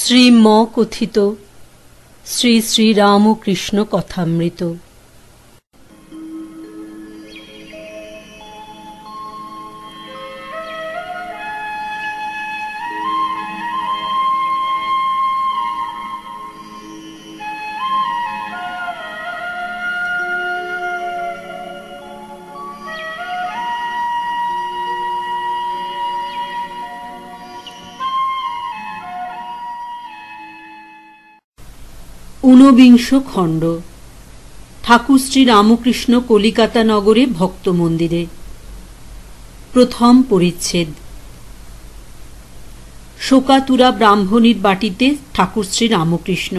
শ্রীম কথিত শ্রী শ্রীরামকৃষ্ণ কথামৃত। ঊনবিংশ খণ্ড। ঠাকুর শ্রী রামকৃষ্ণ কলিকাতা নগরে ভক্ত মন্দিরে। প্রথম পরিচ্ছেদ। শোকাতুরা ব্রাহ্মণীর বাটিতে ঠাকুর শ্রী রামকৃষ্ণ।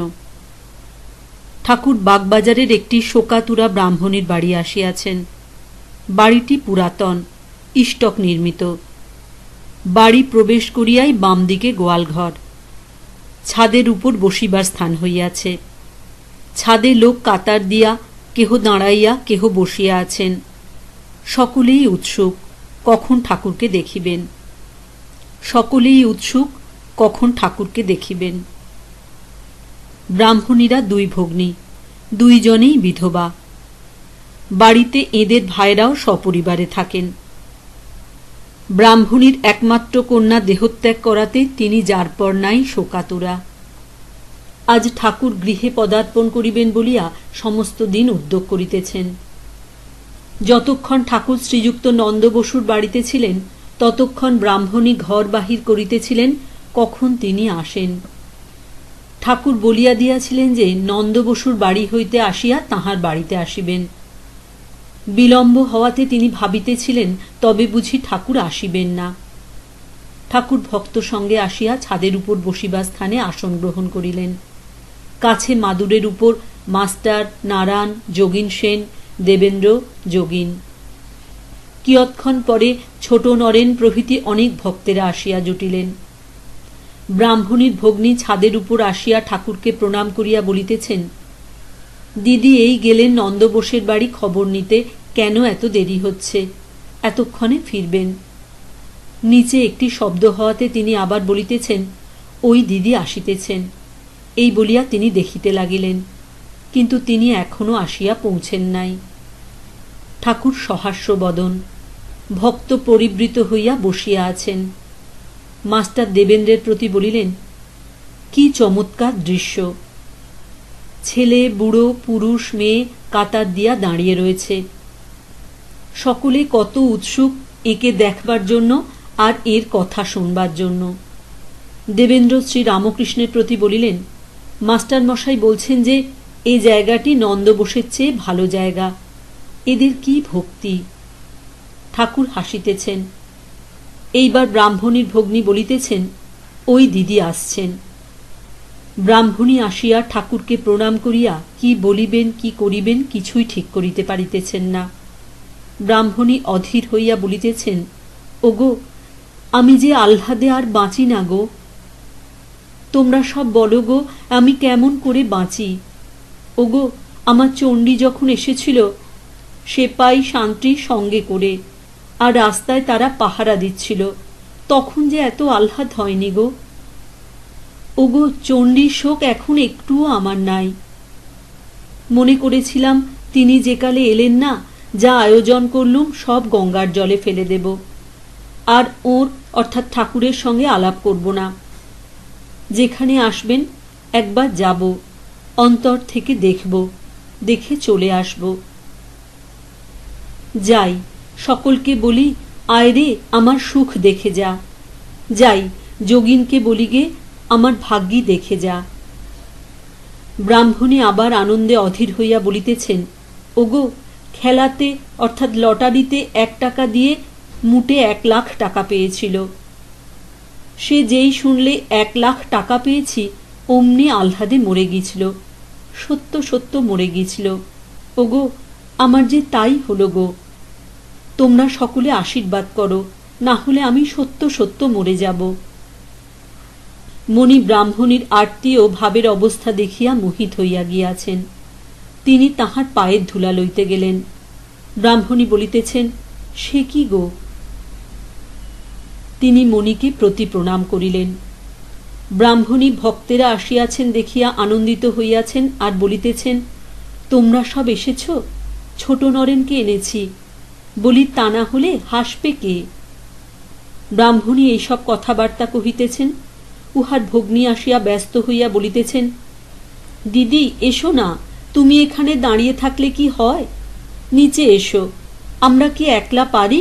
ঠাকুর বাগবাজারের একটি শোকাতুরা ব্রাহ্মণীর বাড়ি আসিয়াছেন। বাড়িটি পুরাতন, ইষ্টক নির্মিত। বাড়ি প্রবেশ করিয়াই বাম দিকে গোয়ালঘর। ছাদের উপর বসিবার স্থান হইয়াছে। ছাদে লোক কাতার দিয়া কেহ দাঁড়াইয়া কেহ বসিয়া আছেন। সকলেই উৎসুক কখন ঠাকুরকে দেখিবেন। সকলেই উৎসুক কখন ঠাকুরকে দেখিবেন। ব্রাহ্মণীরা দুই ভগ্নী, দুইজনেই বিধবা। বাড়িতে এদের ভাইরাও সপরিবারে থাকেন। ব্রাহ্মণীর একমাত্র কন্যা দেহত্যাগ করাতে তিনি যার পর নাই শোকাতুরা। আজ ঠাকুর গৃহে পদার্পণ করিবেন বলিয়া সমস্ত দিন উদ্যোগ করিতেছেন। যতক্ষণ ঠাকুর শ্রীযুক্ত নন্দ বসুর বাড়িতে ছিলেন ততক্ষণ ব্রাহ্মণী ঘর বাহির করিতেছিলেন কখন তিনি আসেন। ঠাকুর বলিয়া দিয়াছিলেন যে নন্দ বসুর বাড়ি হইতে আসিয়া তাহার বাড়িতে আসিবেন। বিলম্ব হওয়াতে তিনি ভাবিতেছিলেন তবে বুঝি ঠাকুর আসিবেন না। ঠাকুর ভক্ত সঙ্গে আসিয়া ছাদের উপর বসিবার স্থানে আসন গ্রহণ করিলেন। কাছে মাদুরের উপর মাস্টার, নারায়ণ, যোগিন সেন, দেবেন্দ্র, যোগিন। কিয়ৎক্ষণ পরে ছোট নরেন প্রভৃতি অনেক ভক্তেরা আসিয়া জুটিলেন। ব্রাহ্মণীর ভগ্নী ছাদের উপর আসিয়া ঠাকুরকে প্রণাম করিয়া বলিতেছেন, দিদি এই গেলেন নন্দ বোসের বাড়ি খবর নিতে, কেন এত দেরি হচ্ছে? এতক্ষণে ফিরবেন। নিচে একটি শব্দ হওয়াতে তিনি আবার বলিতেছেন, ওই দিদি আসিতেছেন। এই বলিয়া তিনি দেখিতে লাগিলেন, কিন্তু তিনি এখনো আসিয়া পৌঁছেন নাই। ঠাকুর সহাস্য বদন, ভক্ত পরিবৃত হইয়া বসিয়া আছেন। মাস্টার দেবেন্দ্রের প্রতি বলিলেন, কি চমৎকার দৃশ্য! ছেলে, বুড়ো, পুরুষ, মেয়ে কাতার দিয়া দাঁড়িয়ে রয়েছে। সকলে কত উৎসুক একে দেখবার জন্য আর এর কথা শুনবার জন্য। দেবেন্দ্র শ্রী রামকৃষ্ণের প্রতি বলিলেন, মাস্টার মশাই বলছেন যে এই জায়গাটি নন্দ বোসের চেয়ে ভালো জায়গা। এদের কি ভক্তি! ঠাকুর হাসিতেছেন। এইবার ব্রাহ্মণীর ভগ্নী বলিতেছেন, ওই দিদি আসছেন। ব্রাহ্মণী আসিয়া ঠাকুরকে প্রণাম করিয়া কি বলিবেন কি করিবেন কিছুই ঠিক করিতে পারিতেছেন না। ব্রাহ্মণী অধীর হইয়া বলিতেছেন, ওগো, আমি যে আহ্লাদে আর বাঁচি না গো। তোমরা সব বলো গো, আমি কেমন করে বাঁচি। ওগো, আমার চণ্ডী যখন এসেছিল সেপাই শান্তি সঙ্গে করে, আর রাস্তায় তারা পাহারা দিচ্ছিল, তখন যে এত আহ্লাদ হয়নি গো। ওগো, চণ্ডীর শোক এখন একটুও আমার নাই। মনে করেছিলাম তিনি যে কালে এলেন না, যা আয়োজন করলুম সব গঙ্গার জলে ফেলে দেব, আর ওর অর্থাৎ ঠাকুরের সঙ্গে আলাপ করব না। যেখানে আসবেন একবার যাব, অন্তর থেকে দেখব, দেখে চলে আসব। যাই, সকলকে বলি, আয় রে আমার সুখ দেখে যা। যাই, যোগিনকে বলি গে, আমার ভাগ্যি দেখে যা। ব্রাহ্মণী আবার আনন্দে অধীর হইয়া বলিতেছেন, ওগো, খেলাতে অর্থাৎ লটারিতে 1 টাকা দিয়ে মুটে 1 লাখ টাকা পেয়েছিল। সে যেই শুনলে 1 লাখ টাকা পেয়েছি অমনি আহ্লাদে মরে গিয়েছিল। সত্য সত্য মরে গিয়েছিল। ওগো, আমার যে তাই হলো গো। তোমরা সকলে আশীর্বাদ করো, না হলে আমি সত্য সত্য মরে যাব। মণি ব্রাহ্মণীর আরতি ও ভাবের অবস্থা দেখিয়া মোহিত হইয়া গিয়াছেন। তিনি তাহার পায়ের ধুলা লইতে গেলেন। ব্রাহ্মণী বলিতেছেন, সে কি গো? তিনি মণিকে প্রতি প্রণাম করিলেন। ব্রাহ্মণী ভক্তেরা আসিয়াছেন দেখিয়া আনন্দিত হইয়াছেন আর বলিতেছেন, তোমরা সব এসেছ, ছোট নরেনকে এনেছি। বলি, তা না হলে হাসবে কে? ব্রাহ্মণী এইসব কথাবার্তা কহিতেছেন, উহার ভগ্নী আসিয়া ব্যস্ত হইয়া বলিতেছেন, দিদি এসো না, তুমি এখানে দাঁড়িয়ে থাকলে কি হয়? নিচে এসো, আমরা কি একলা পারি?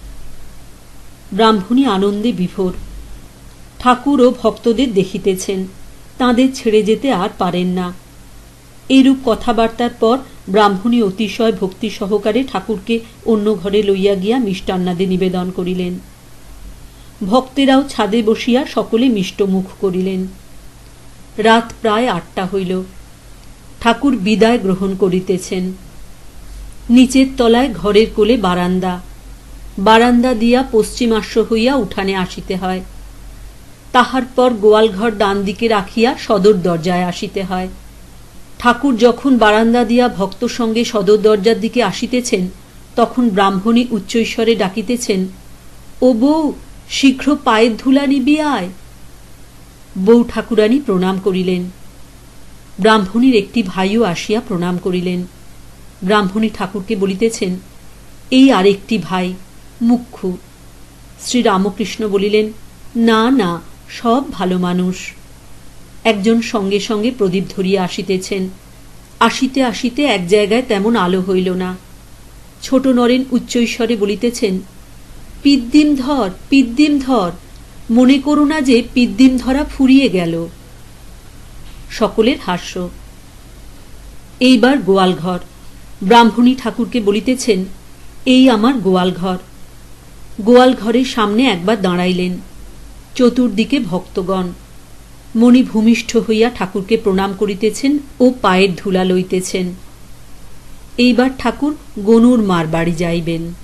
ব্রাহ্মণী আনন্দে বিভোর। ঠাকুর ও ভক্তদের দেখিতেছেন, তাঁদের ছেড়ে যেতে আর পারেন না। এইরূপ কথাবার্তার পর ব্রাহ্মণী অতিশয় ভক্তি সহকারে ঠাকুরকে অন্য ঘরে লইয়া গিয়া মিষ্টান্নাদি নিবেদন করিলেন। ভক্তেরাও ছাদে বসিয়া সকলে মিষ্টমুখ করিলেন। রাত প্রায় 8টা হইল। ঠাকুর বিদায় গ্রহণ করিতেছেন। নিচের তলায় ঘরের কোলে বারান্দা, বারান্দা দিয়া পশ্চিমাস্য হইয়া উঠানে আসিতে হয়। তাহার পর গোয়ালঘর ডান দিকে রাখিয়া সদর দরজায় আসিতে হয়। ঠাকুর যখন বারান্দা দিয়া ভক্ত সঙ্গে সদর দরজার দিকে আসিতেছেন, তখন ব্রাহ্মণী উচ্চৈস্বরে ডাকিতেছেন, ও বউ, শীঘ্র পায়ের ধুলা নিবি আয়। বউ ঠাকুরানী প্রণাম করিলেন। ব্রাহ্মণীর একটি ভাইও আসিয়া প্রণাম করিলেন। ব্রাহ্মণী ঠাকুরকে বলিতেছেন, এই আরেকটি ভাই, মুখ্যু। শ্রীরামকৃষ্ণ বলিলেন, না না, সব ভালো মানুষ। একজন সঙ্গে সঙ্গে প্রদীপ ধরিয়া আসিতেছেন। আসিতে আসিতে এক জায়গায় তেমন আলো হইল না। ছোট নরেন উচ্চৈস্বরে বলিতেছেন, পিদ্দিম ধর, পিদ্দিম ধর, মনে করো না যে পিদ্দিম ধরা ফুরিয়ে গেল। সকলের হাস্য। এইবার গোয়ালঘর। ব্রাহ্মণী ঠাকুরকে বলিতেছেন, এই আমার গোয়ালঘর। গোয়ালঘরের সামনে একবার দাঁড়াইলেন। চতুর্দিকে ভক্তগণ। মণি ভূমিষ্ঠ হইয়া ঠাকুরকে প্রণাম করিতেছেন ও পায়ের ধুলা লইতেছেন। এইবার ঠাকুর গনুর মার বাড়ি যাইবেন।